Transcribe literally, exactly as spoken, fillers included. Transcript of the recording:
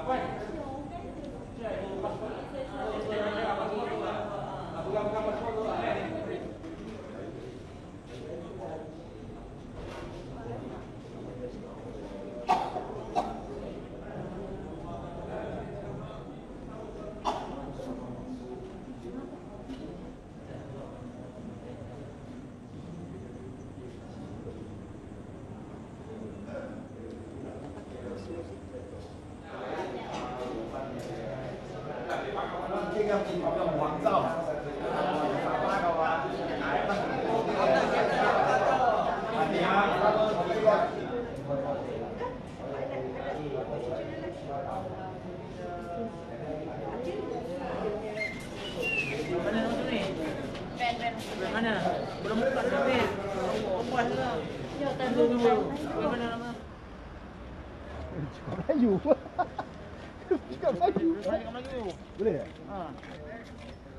Mana? Belum buka sampai. Puas ke? Ya, tak dulu. Mana nama? Cakap Melayu. Cakap Melayu. Cakap Melayu. Boleh tak? Ha.